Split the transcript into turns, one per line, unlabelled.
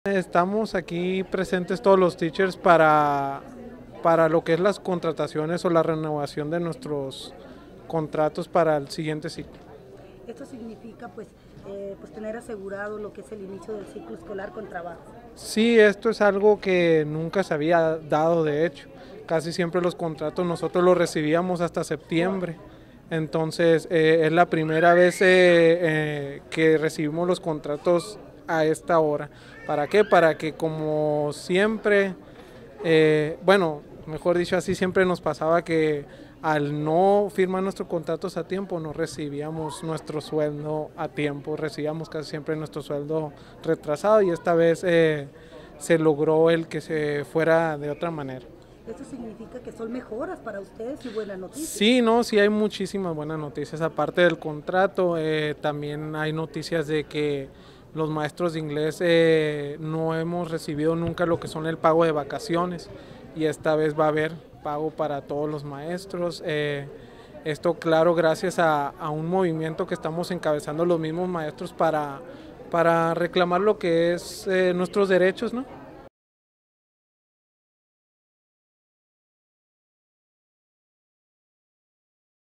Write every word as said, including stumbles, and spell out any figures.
Estamos aquí presentes todos los teachers para, para lo que es las contrataciones o la renovación de nuestros contratos para el siguiente ciclo.
Esto significa pues, eh, pues tener asegurado lo que es el inicio del ciclo escolar con trabajo.
Sí, esto es algo que nunca se había dado, de hecho. Casi siempre los contratos nosotros los recibíamos hasta septiembre. Entonces eh, es la primera vez eh, eh, que recibimos los contratos a esta hora. ¿Para qué? Para que como siempre, eh, bueno, mejor dicho así, siempre nos pasaba que al no firmar nuestros contratos a tiempo no recibíamos nuestro sueldo a tiempo, recibíamos casi siempre nuestro sueldo retrasado y esta vez eh, se logró el que se fuera de otra manera.
Esto significa que son mejoras para ustedes y buenas noticias.
Sí, no, sí hay muchísimas buenas noticias. Aparte del contrato, eh, también hay noticias de que los maestros de inglés eh, no hemos recibido nunca lo que son el pago de vacaciones y esta vez va a haber pago para todos los maestros. Eh, esto, claro, gracias a, a un movimiento que estamos encabezando los mismos maestros para, para reclamar lo que es eh, nuestros derechos, ¿no?